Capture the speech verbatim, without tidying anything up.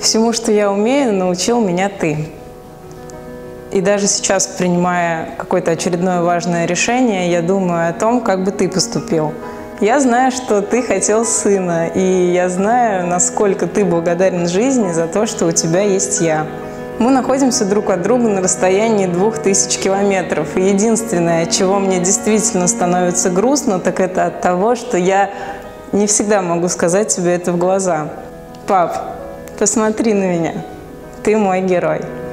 Всему, что я умею, научил меня ты. И даже сейчас, принимая какое-то очередное важное решение, я думаю о том, как бы ты поступил. Я знаю, что ты хотел сына, и я знаю, насколько ты благодарен жизни за то, что у тебя есть я. Мы находимся друг от друга на расстоянии двух тысяч километров. И единственное, от чего мне действительно становится грустно, так это от того, что я не всегда могу сказать тебе это в глаза. Пап, посмотри на меня. Ты мой герой.